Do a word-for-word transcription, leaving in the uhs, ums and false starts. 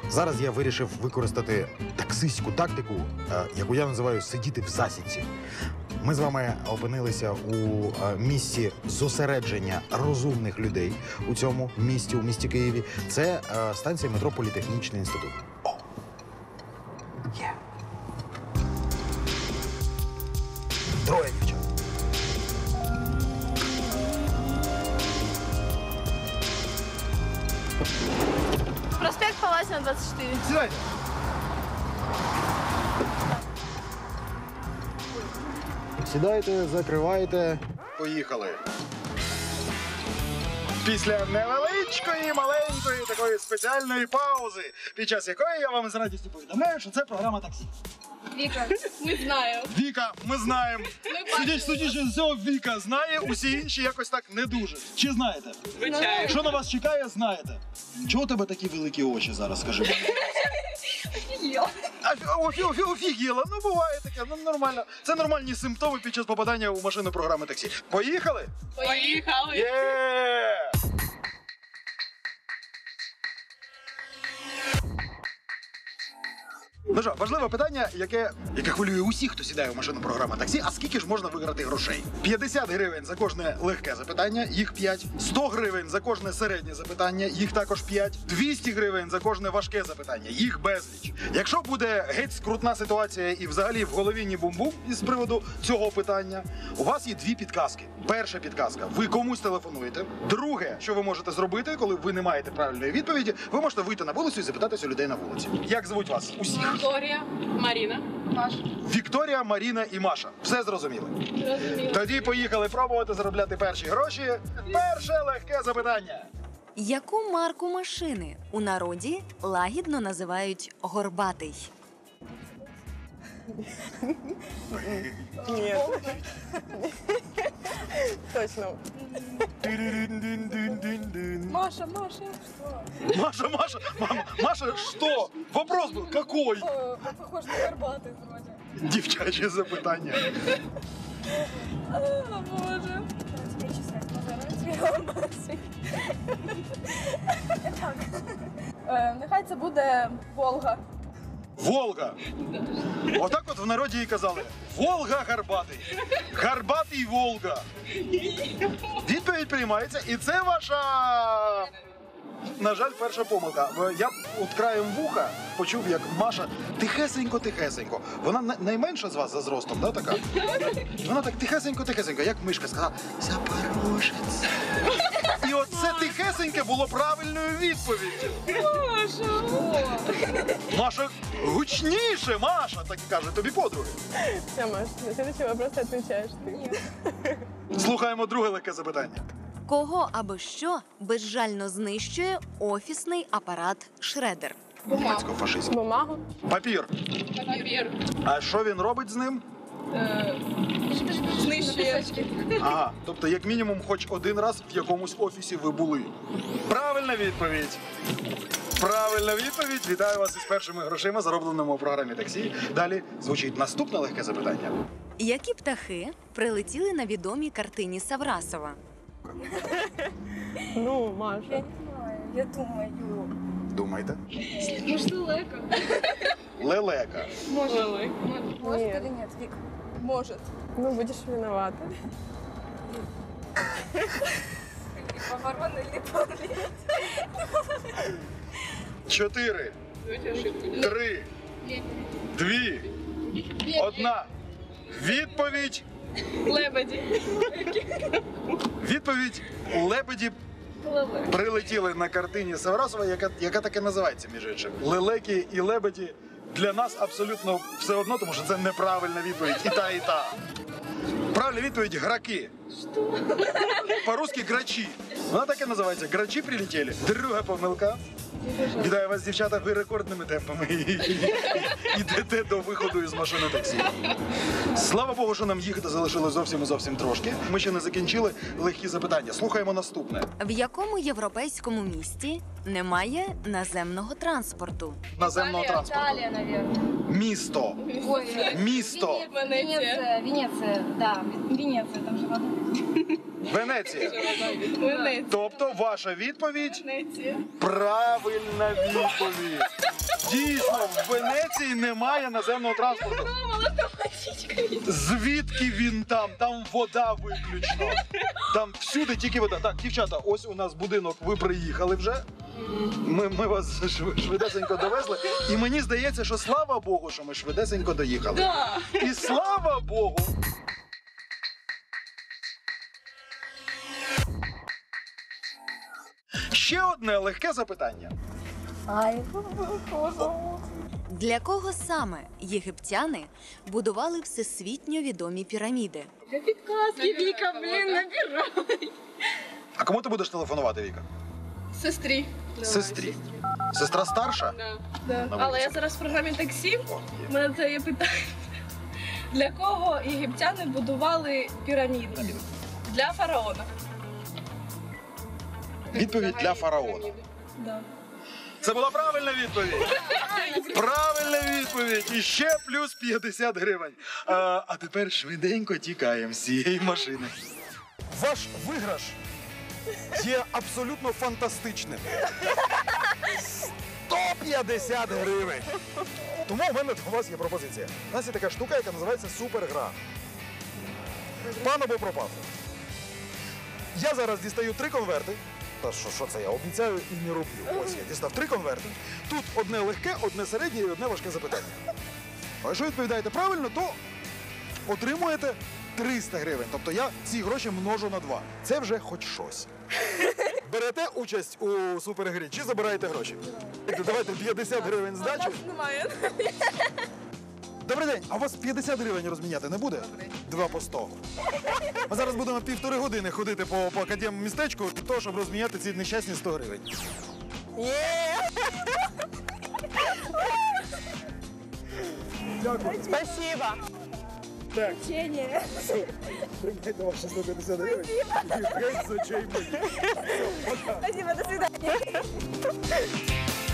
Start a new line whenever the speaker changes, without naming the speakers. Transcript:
Зараз я вирішив використати таксистську тактику, яку я називаю «сидіти в засідці». Ми з вами опинилися у місці зосередження розумних людей у цьому місті, у місті Києві. Це станція метро Політехнічний інститут. О! Є! Троє дівчат.
Проспект Паласина, двадцать четыре.
Сідайте. Сідайте, закривайте. Поїхали. Після невеличкої, маленької, такої спеціальної паузи, під час якої я вам з радістю повідомляю, що це програма «Таксі».
Вика, мы знаем.
Віка, ми знаємо. Судячи, судячи з цього, Віка знає, усі інші якось так не дуже. Чи знаєте?
Звичайно.
Що на вас чекає, знаєте. Чого у тебе такі великі очі зараз, скажи мені? Офігіла, ну буває таке, ну нормально. Це нормальні симптоми під час попадання у машину програми «Таксі». Поїхали?
Поїхали.
Є! Ну що, важливе питання, яке, яке хвилює усіх, хто сідає в машину програми «Таксі». А скільки ж можна виграти грошей? п'ятдесят гривень за кожне легке запитання, їх п'ять. сто гривень за кожне середнє запитання, їх також п'ять. двісті гривень за кожне важке запитання, їх безліч. Якщо буде геть скрутна ситуація і взагалі в голові ні бум-бум із приводу цього питання, у вас є дві підказки. Перша підказка – ви комусь телефонуєте. Друге, що ви можете зробити, коли ви не маєте правильної відповіді, ви можете вийти на вулицю і запитатися у людей на вулиці. Як звуть вас? Усіх.
Вікторія, Маріна, Маша.
Вікторія, Маріна і Маша. Все зрозуміли?
Зрозуміло.
Тоді поїхали пробувати заробляти перші гроші. Перше легке запитання.
Яку марку машини у народі лагідно називають «горбатий»?
Нет. Точно.
Маша, Маша, что?
Маша, Маша, мама, Маша, что? Вопрос был, какой?
Похож на горбатый вроде.
Дівчаче запитання.
А, боже. Тебе чесать, тебе горбатий. Так. Нехай це буде Волга.
Волга. Отак от в народі і казали. Волга Гарбатий. Гарбатий Волга. Відповідь приймається. І це ваша, на жаль, перша помилка. Я от краєм вуха почув, як Маша тихесенько-тихесенько. Вона найменша з вас за зростом, да, така? Вона так тихесенько-тихесенько, як мишка сказала «Запорожець». І оце тихесеньке було правильною відповіддю.
Маша.
Маша, гучніше, Маша, так і каже тобі подруги.
Все, Маш, на следующий вопрос отвечаешь ты.
Слухаємо друге легке запитання.
Кого або що безжально знищує офісний апарат Шредер?
Німецько-фашистський.
Бумагу.
Папір.
Папір.
А що він робить з ним?
Знищує.
Ага, тобто як мінімум хоч один раз в якомусь офісі ви були. Правильна відповідь. Правильна відповідь. Вітаю вас із першими грошима, заробленими у програмі «Таксі». Далі звучить наступне легке запитання.
Які птахи прилетіли на відомій картині Саврасова?
Ну, Маша.
Я не знаю, я думаю.
Думайте.
Может, лелека?
Лелека.
Может. Может
Нет.
или нет, Вик? Может.
Ну, будешь виновата.
Ворон или павлин?
Чотири. Три. Дві. Одна. Відповідь.
Лебеді.
Відповідь. Лебеді прилетіли на картині Саврасова, яка, яка таке називається, між іншим. Лелеки і лебеді для нас абсолютно все одно, тому що це неправильна відповідь. І та, і та. Правильна відповідь – граки.
Що?
По-русски – грачі. Вона так і називається. Грачі прилетіли. Друга помилка. Вітаю вас, дівчата, ви рекордними темпами йдете до виходу із машини «Таксі». Слава Богу, що нам їхати залишилось зовсім і зовсім трошки. Ми ще не закінчили легкі запитання. Слухаємо наступне.
В якому європейському місті немає наземного транспорту?
Наземного транспорту.
Италия, наверное.
Місто.
Ой,
Місто.
Венеция. Венеция, да. Венеция, там же вода.
Венеція.
Венеция.
Тобто ваша відповідь
Венеция.
правильна відповідь. Дійсно, в Венеції немає наземного транспорту. Звідки він там? Там вода виключно. Там всюди тільки вода. Так, дівчата, ось у нас будинок, ви приїхали вже. Ми, ми вас шв- швидесенько довезли. І мені здається, що слава Богу, що ми швидесенько доїхали.
Да.
І слава Богу. Ще одне легке запитання.
Ай, боже.
Для кого саме єгиптяни будували всесвітньо відомі піраміди?
Підказки, Віка, блін, набирай.
А кому ти будеш телефонувати, Віка?
Сестрі.
Сестрі. Сестра старша?
Да.
На
Але
вулиці.
я зараз в програмі таксі.
О, є.
У мене це є питання. Для кого єгиптяни будували піраміди? Для фараона.
Відповідь для фараона.
Да.
Це була правильна відповідь. Правильна відповідь. І ще плюс п'ятдесят гривень. А, а тепер швиденько тікаємо з цієї машини. Ваш виграш є абсолютно фантастичним. сто п'ятдесят гривень. Тому в мене до вас є пропозиція. У нас є така штука, яка називається супергра. Пан або пропав. Я зараз дістаю три конверти. Та що, що це я обіцяю і не роблю. Ось я дістав три конверти. Тут одне легке, одне середнє і одне важке запитання. А якщо відповідаєте правильно, то отримуєте триста гривень. Тобто я ці гроші множу на два. Це вже хоч щось. Берете участь у супергрі чи забираєте гроші? Давайте п'ятдесят гривень здачі.
Немає.
Добрий день, а у вас п'ятдесят гривень розміняти не буде? Два по сто. Ми зараз будемо півтори години ходити по, по академ-містечку для того, щоб розміняти ці нещасні сто гривень. Дякую.
Спасибо.
Так,
Печенье.
приймайте ваші сто п'ятдесят гривень. І геть з очей мої.
Спасибо, до свидания.